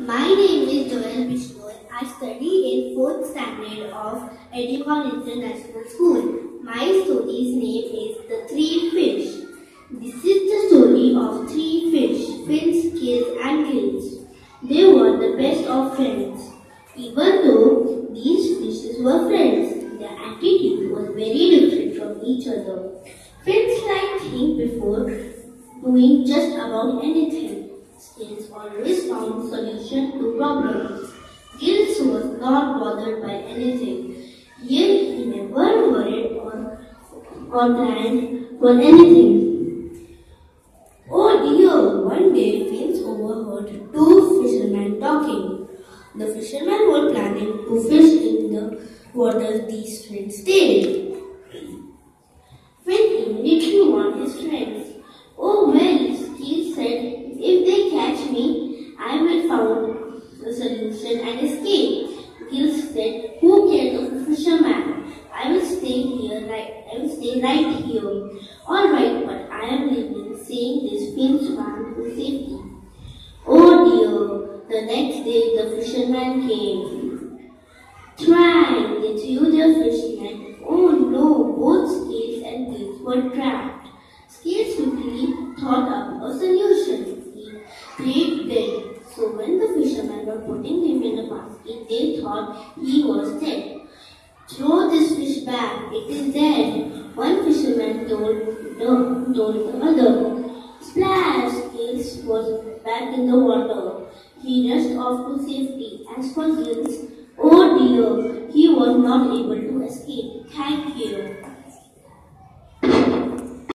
My name is Joel Bishnoi. I study in 4th standard of Educon International School. My story's name is The Three Fish. This is the story of three fish, fins, scales and gills. They were the best of friends. Even though these fishes were friends, their attitude was very different from each other. Fins liked to think before doing just about anything. Scales always found solution to problems. Gills was not bothered by anything. Yet he never worried or planned for anything. Oh dear! One day Fins overheard two fishermen talking. The fishermen were planning to fish in the water these friends stayed. Fin immediately warned his friends. Oh well, Scales said, if they catch me, I will find the solution and escape. Gills said, who cares of a fisherman? I will stay right here. Alright, but I am leaving, saying this Fin swam to safety. Oh dear, the next day the fisherman came. Trying, they threw their fish net. Oh no, both Scales and Gills were trapped. Scales quickly thought up a solution. He played dead. So when the fishermen were putting him in a basket, they thought he was dead. Throw this fish back, it is dead. One fisherman told the other. Splash! Scales was back in the water. He rushed off to safety. As for Gills, oh dear, he was not able to escape. Thank you.